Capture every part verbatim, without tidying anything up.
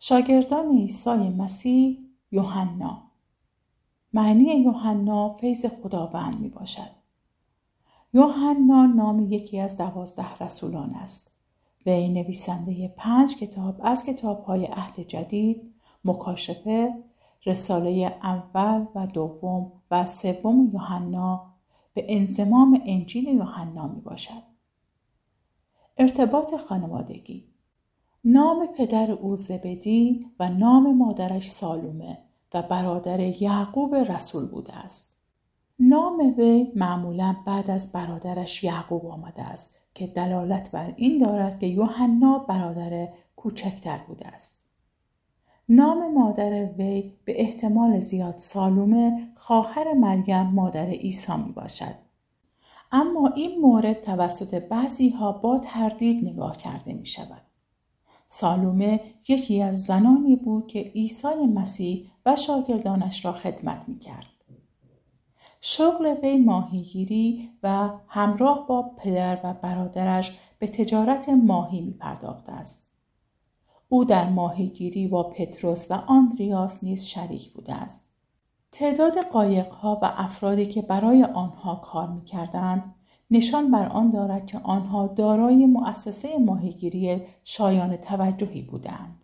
شاگردان عیسی مسیح یوحنا. معنی یوحنا فیض خداوند می باشد. یوحنا نام یکی از دوازده رسولان است. وی نویسنده پنج کتاب از کتاب‌های عهد جدید، مکاشفه، رساله اول و دوم و سوم یوحنا به انضمام انجیل یوحنا می باشد. ارتباط خانوادگی: نام پدر او زبدی و نام مادرش سالومه و برادر یعقوب رسول بوده است. نام وی معمولا بعد از برادرش یعقوب آمده است که دلالت بر این دارد که یوحنا برادر کوچکتر بوده است. نام مادر وی به احتمال زیاد سالومه خواهر مریم مادر عیسی می باشد. اما این مورد توسط بعضی ها با تردید نگاه کرده می شود. سالومه یکی از زنانی بود که عیسی مسیح و شاگردانش را خدمت می کرد. شغل وی ماهیگیری و همراه با پدر و برادرش به تجارت ماهی می پرداخته است. او در ماهیگیری با پتروس و آندریاس نیز شریک بوده است. تعداد قایق‌ها و افرادی که برای آنها کار می‌کردند نشان بر آن دارد که آنها دارای مؤسسه ماهیگیری شایان توجهی بودند.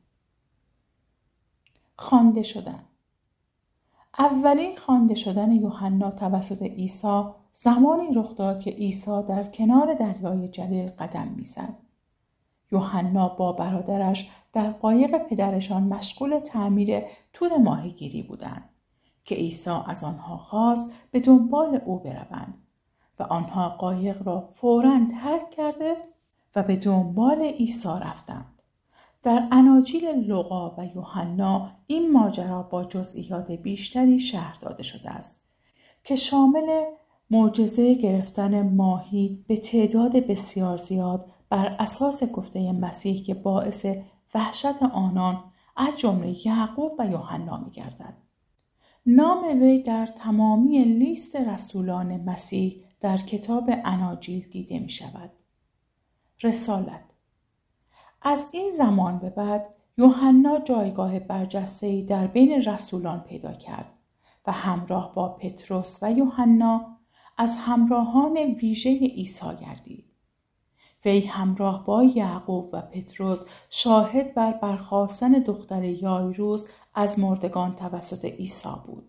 خوانده شدن. اولین خوانده شدن یوحنا توسط عیسی زمانی رخ داد که عیسی در کنار دریای جلیل قدم می‌زد. یوحنا با برادرش در قایق پدرشان مشغول تعمیر تور ماهیگیری بودند که عیسی از آنها خواست به دنبال او بروند و آنها قایق را فوراً ترک کرده و به دنبال عیسی رفتند. در اناجیل لوقا و یوحنا این ماجرا با جزئیات بیشتری شرح داده شده است که شامل معجزه گرفتن ماهی به تعداد بسیار زیاد بر اساس گفته مسیح که باعث وحشت آنان از جمله یعقوب و یوحنا می‌گردد. نام وی در تمامی لیست رسولان مسیح در کتاب اناجیل دیده می شود. رسالت: از این زمان به بعد یوحنا جایگاه برجسته‌ای در بین رسولان پیدا کرد و همراه با پتروس و یوحنا از همراهان ویژه عیسی گردید. وی همراه با یعقوب و پتروس شاهد بر برخاستن دختر یایروس از مردگان توسط عیسی بود.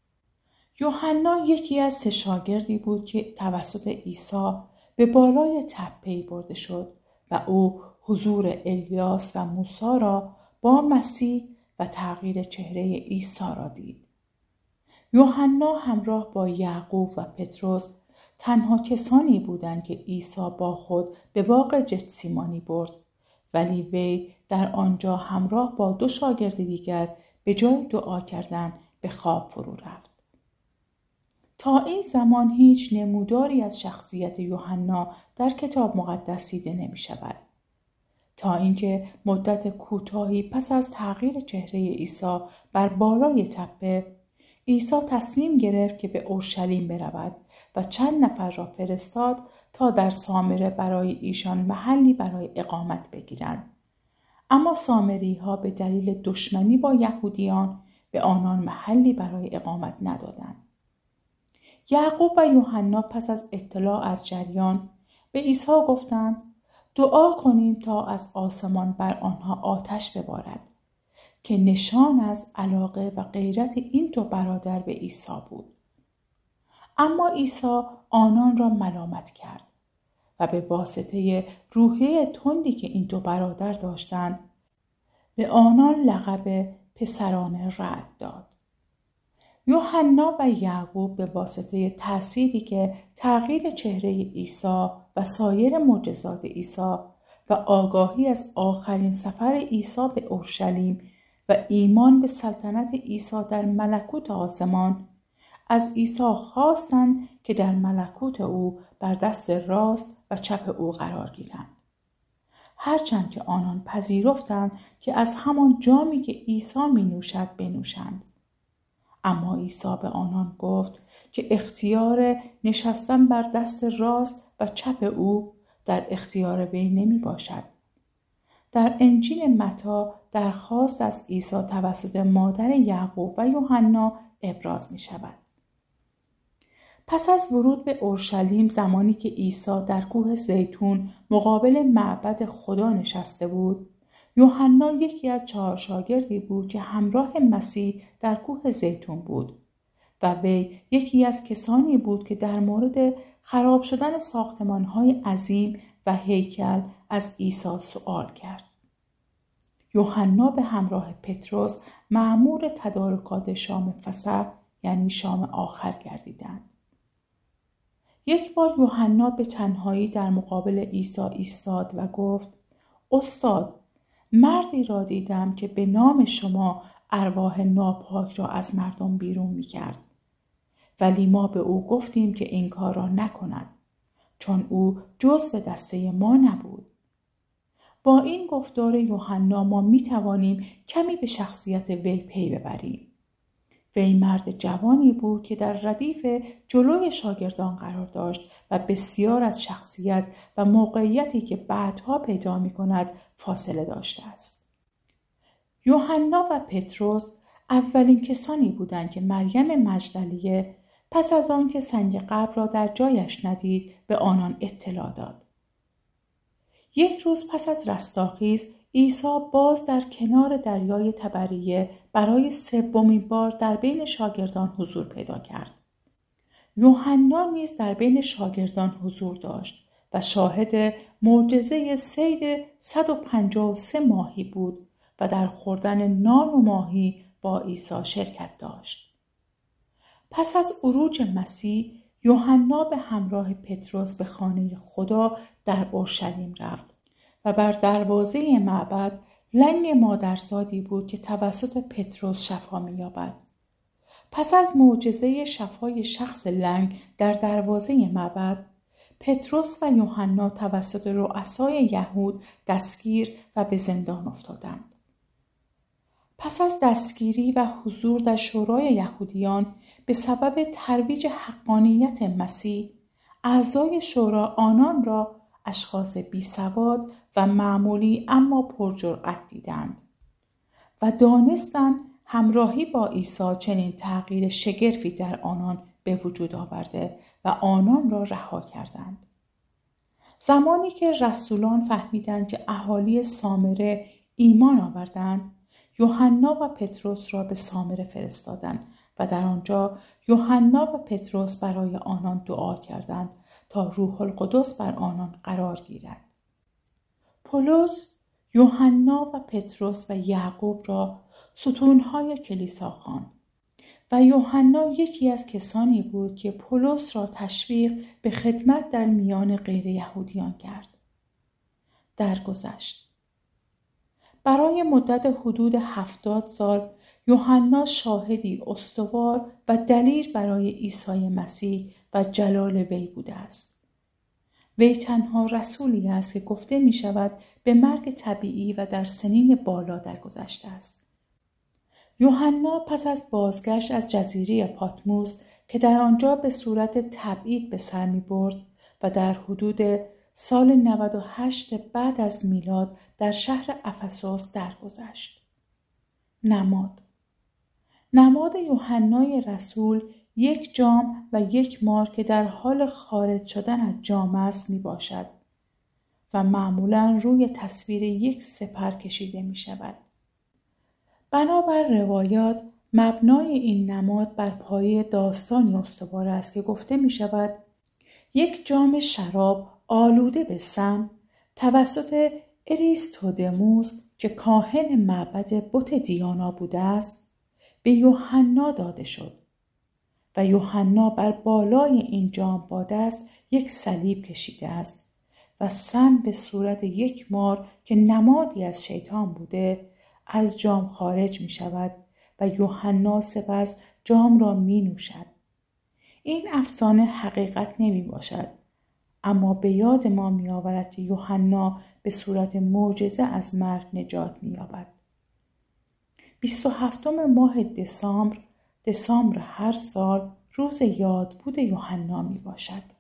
یوحنا یکی از سه شاگردی بود که توسط عیسی به بالای تپه‌ای برده شد و او حضور الیاس و موسی را با مسیح و تغییر چهره عیسی را دید. یوحنا همراه با یعقوب و پتروس تنها کسانی بودند که عیسی با خود به باغ گتسیمانی برد، ولی وی در آنجا همراه با دو شاگرد دیگر به جای دعا کردن به خواب فرو رفت. تا این زمان هیچ نموداری از شخصیت یوحنا در کتاب مقدس دیده نمی شود. تا اینکه مدت کوتاهی پس از تغییر چهره عیسی بر بالای تپه، عیسی تصمیم گرفت که به اورشلیم برود و چند نفر را فرستاد تا در سامره برای ایشان محلی برای اقامت بگیرند. اما سامری ها به دلیل دشمنی با یهودیان به آنان محلی برای اقامت ندادند. یعقوب و یوحنا پس از اطلاع از جریان به عیسی گفتند دعا کنیم تا از آسمان بر آنها آتش ببارد، که نشان از علاقه و غیرت این دو برادر به عیسی بود. اما عیسی آنان را ملامت کرد و به واسطه روحیه تندی که این دو برادر داشتند به آنان لقب پسران رعد داد. یوحنا و یعقوب به واسطه تأثیری که تغییر چهره عیسی و سایر معجزات عیسی و آگاهی از آخرین سفر عیسی به اورشلیم و ایمان به سلطنت عیسی در ملکوت آسمان از عیسی خواستند که در ملکوت او بر دست راست و چپ او قرار گیرند. هرچند که آنان پذیرفتند که از همان جامی که عیسی می نوشد بنوشند. اما عیسی به آنان گفت که اختیار نشستن بر دست راست و چپ او در اختیار وی نمی باشد. در انجیل متی درخواست از عیسی توسط مادر یعقوب و یوحنا ابراز می شود. پس از ورود به اورشلیم، زمانی که عیسی در کوه زیتون مقابل معبد خدا نشسته بود، یوحنا یکی از چهار شاگردی بود که همراه مسیح در کوه زیتون بود و وی یکی از کسانی بود که در مورد خراب شدن ساختمان‌های عظیم و هیکل از عیسی سؤال کرد. یوحنا به همراه پتروس مأمور تدارکات شام فسح یعنی شام آخر گردیدند. یک بار یوحنا به تنهایی در مقابل عیسی ایستاد و گفت: استاد، مردی را دیدم که به نام شما ارواح ناپاک را از مردم بیرون می کرد. ولی ما به او گفتیم که این کار را نکند، چون او جزو دسته ما نبود. با این گفتار یوحنا ما می توانیم کمی به شخصیت وی پی ببریم. وی مرد جوانی بود که در ردیف جلوی شاگردان قرار داشت و بسیار از شخصیت و موقعیتی که بعدها پیدا می کند فاصله داشته است. یوحنا و پتروس اولین کسانی بودند که مریم مجدلیه پس از آن که سنگ قبر را در جایش ندید به آنان اطلاع داد. یک روز پس از رستاخیز عیسی باز در کنار دریای تبریه برای سومین بار در بین شاگردان حضور پیدا کرد. یوحنا نیز در بین شاگردان حضور داشت و شاهد معجزه صید صد و پنجاه و سه ماهی بود و در خوردن نان و ماهی با عیسی شرکت داشت. پس از عروج مسیح، یوحنا به همراه پتروس به خانه خدا در اورشلیم رفت و بر دروازه معبد لنگ مادرزادی بود که توسط پتروس شفا می‌یابد. پس از معجزه شفای شخص لنگ در دروازه معبد، پتروس و یوحنا توسط رؤسای یهود دستگیر و به زندان افتادند. پس از دستگیری و حضور در شورای یهودیان به سبب ترویج حقانیت مسیح، اعضای شورا آنان را اشخاص بی‌سواد و معمولی اما پرجرأت دیدند و دانستند همراهی با عیسی چنین تغییر شگرفی در آنان به وجود آورده و آنان را رها کردند. زمانی که رسولان فهمیدند که اهالی سامره ایمان آوردند، یوحنا و پتروس را به سامره فرستادند و در آنجا یوحنا و پتروس برای آنان دعا کردند تا روح القدس بر آنان قرار گیرد. پولس، یوحنا و پتروس و یعقوب را ستونهای کلیسا خواند و یوحنا یکی از کسانی بود که پولس را تشویق به خدمت در میان غیر یهودیان کرد. درگذشت. برای مدت حدود هفتاد سال یوحنا شاهدی استوار و دلیر برای عیسی مسیح و جلال وی بوده است. وی تنها رسولی است که گفته می شود به مرگ طبیعی و در سنین بالا درگذشته است. یوحنا پس از بازگشت از جزیره پاتموس که در آنجا به صورت تبعید به سر می برد و در حدود سال نود و هشت بعد از میلاد در شهر افسوس درگذشت. نماد نماد یوحنای رسول یک جام و یک مار که در حال خارج شدن از جام است می باشد و معمولاً روی تصویر یک سپر کشیده می شود. بنابر روایات مبنای این نماد بر پایه داستانی استوار است که گفته می شود یک جام شراب آلوده به سم توسط اریستودموس که کاهن معبد بت دیانا بوده است به یوحنا داده شد و یوحنا بر بالای این جام با دست یک صلیب کشیده است و سم به صورت یک مار که نمادی از شیطان بوده از جام خارج می شود و یوحنا سپس جام را می نوشد. این افسانه حقیقت نمی باشد، اما به یاد ما می آورد که یوحنا به صورت معجزه از مرگ نجات می یابد. بیست و هفتم ماه دسامبر دسامبر هر سال روز یادبود یوحنا می باشد.